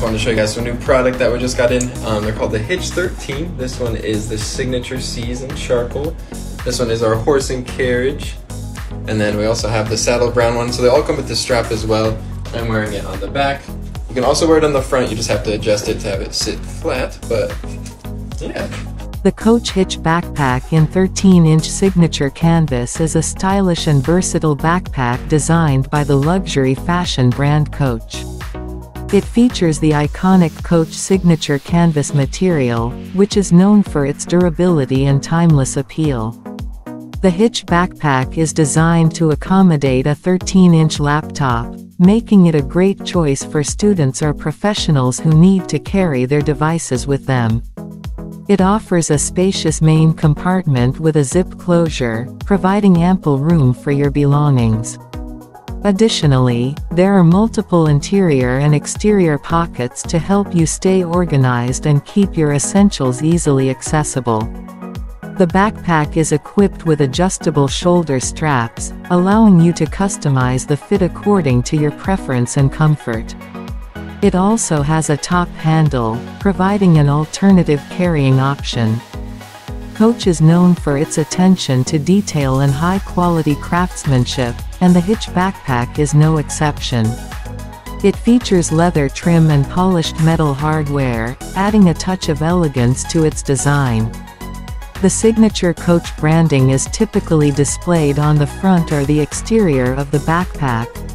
wanted to show you guys some new product that we just got in. They're called the Hitch 13. This one is the Signature Seasoned Charcoal. This one is our horse and carriage. And then we also have the saddle brown one. So they all come with the strap as well. I'm wearing it on the back. You can also wear it on the front. You just have to adjust it to have it sit flat, but yeah. The Coach Hitch Backpack in 13-inch signature canvas is a stylish and versatile backpack designed by the luxury fashion brand Coach. It features the iconic Coach signature canvas material, which is known for its durability and timeless appeal. The Hitch Backpack is designed to accommodate a 13-inch laptop, making it a great choice for students or professionals who need to carry their devices with them. It offers a spacious main compartment with a zip closure, providing ample room for your belongings. Additionally, there are multiple interior and exterior pockets to help you stay organized and keep your essentials easily accessible. The backpack is equipped with adjustable shoulder straps, allowing you to customize the fit according to your preference and comfort. It also has a top handle, providing an alternative carrying option. Coach is known for its attention to detail and high-quality craftsmanship, and the Hitch Backpack is no exception. It features leather trim and polished metal hardware, adding a touch of elegance to its design. The signature Coach branding is typically displayed on the front or the exterior of the backpack,